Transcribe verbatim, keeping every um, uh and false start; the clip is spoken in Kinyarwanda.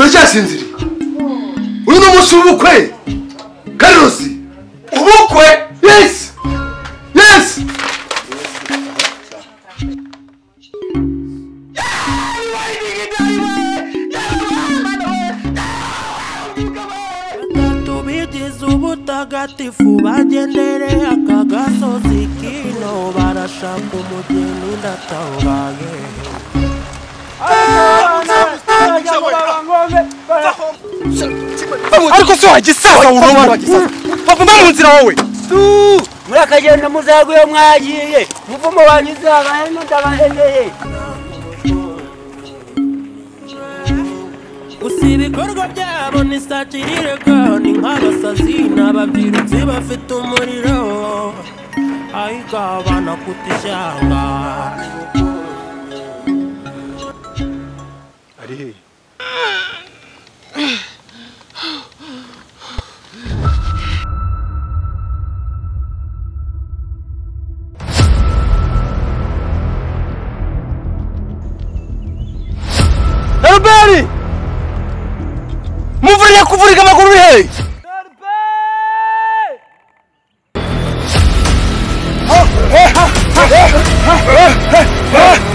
uracyasinziriye uyu ni umunsi w'ubukwe Carlos ubukwe yes yes ubutagatifu bagendere akagasozi kino barashaka umugeni ndatangaye ariko se wagisaza urumva bava mu nzira wowe muri akagenda muzaguye mwagiye muvumo wanyizaga hano ndabaheneye ibikorwa byabo ni sakirire kandi nk'abasazi n'ababyirutsi bafite umuriro ahiga abana kutishyanga ari he Albert muvuriye kuvurika amaguru he Albert